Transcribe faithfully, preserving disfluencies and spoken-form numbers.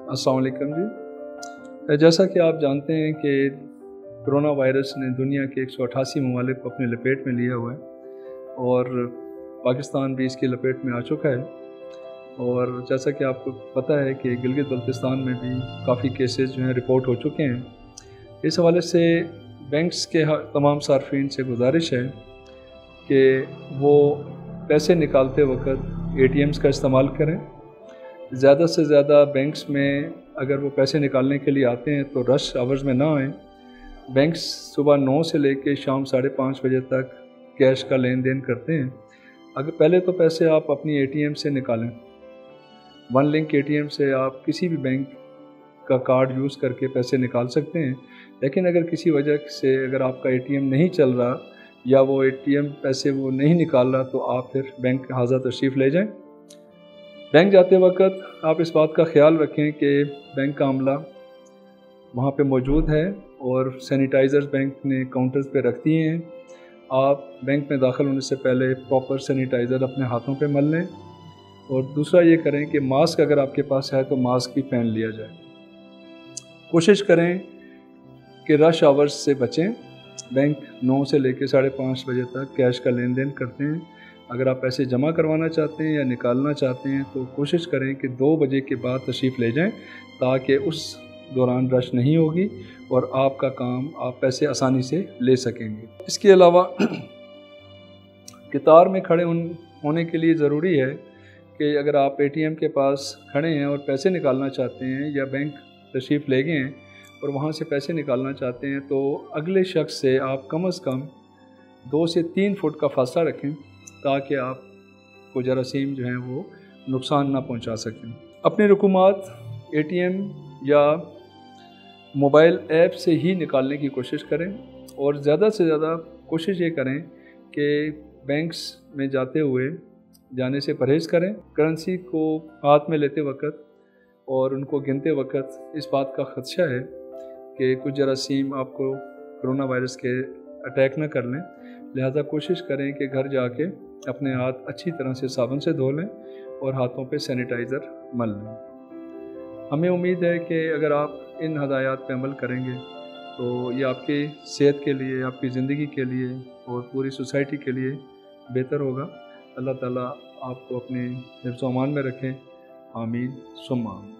अस्सलाम वालेकुम जी। जैसा कि आप जानते हैं कि कोरोना वायरस ने दुनिया के एक सौ अठासी ममालिक को अपने लपेट में लिया हुआ है और पाकिस्तान भी इसकी लपेट में आ चुका है। और जैसा कि आपको पता है कि गिलगित बल्तिस्तान में भी काफ़ी केसेस जो हैं रिपोर्ट हो चुके हैं। इस हवाले से बैंक्स के तमाम सार्फिन से गुजारिश है कि वो पैसे निकालते वक्त ए टी एम्स का इस्तेमाल करें। ज़्यादा से ज़्यादा बैंक्स में अगर वो पैसे निकालने के लिए आते हैं तो रश आवर्स में ना आएँ। बैंक्स सुबह नौ से लेकर शाम साढ़े पाँच बजे तक कैश का लेन देन करते हैं। अगर पहले तो पैसे आप अपनी ए टी एम से निकालें। One link A T M से आप किसी भी बैंक का कार्ड यूज़ करके पैसे निकाल सकते हैं। लेकिन अगर किसी वजह से अगर आपका ए टी एम नहीं चल रहा या वो ए टी एम पैसे वो नहीं निकाल रहा तो आप फिर बैंक हाज़र तशरीफ़ ले जाएं। बैंक जाते वक्त आप इस बात का ख्याल रखें कि बैंक का अमला वहाँ पे मौजूद है और सैनिटाइज़र्स बैंक ने काउंटर्स पे रख दिए हैं। आप बैंक में दाखिल होने से पहले प्रॉपर सैनिटाइज़र अपने हाथों पे मल लें। और दूसरा ये करें कि मास्क अगर आपके पास है तो मास्क भी पहन लिया जाए। कोशिश करें कि रश आवर्स से बचें। बैंक नौ से लेकर साढ़े पाँच बजे तक कैश का लेन देन करते हैं। अगर आप पैसे जमा करवाना चाहते हैं या निकालना चाहते हैं तो कोशिश करें कि दो बजे के बाद तशरीफ़ ले जाएं ताकि उस दौरान रश नहीं होगी और आपका काम आप पैसे आसानी से ले सकेंगे। इसके अलावा कतार में खड़े होने के लिए ज़रूरी है कि अगर आप ए टी एम के पास खड़े हैं और पैसे निकालना चाहते हैं या बैंक तशरीफ़ ले गए हैं और वहाँ से पैसे निकालना चाहते हैं तो अगले शख्स से आप कम अज़ कम दो से तीन फुट का फासला रखें ताकि आपको जरासीम जो हैं वो नुकसान ना पहुंचा सकें। अपनी रकूमात ए टी एम या मोबाइल ऐप से ही निकालने की कोशिश करें और ज़्यादा से ज़्यादा कोशिश ये करें कि बैंक्स में जाते हुए जाने से परहेज़ करें। करेंसी को हाथ में लेते वक्त और उनको गिनते वक्त इस बात का ख़दशा है कि कुछ जरासीम आपको कोरोना वायरस के अटैक न कर लें। लिहाजा कोशिश करें कि घर जाके अपने हाथ अच्छी तरह से साबुन से धो लें और हाथों पे सैनिटाइज़र मल लें। हमें उम्मीद है कि अगर आप इन हदायत पे अमल करेंगे तो ये आपकी सेहत के लिए, आपकी ज़िंदगी के लिए और पूरी सोसाइटी के लिए बेहतर होगा। अल्लाह ताला आपको अपने हिफ्ज़-ओ-अमान में रखें। आमीन सुम्मा आमीन।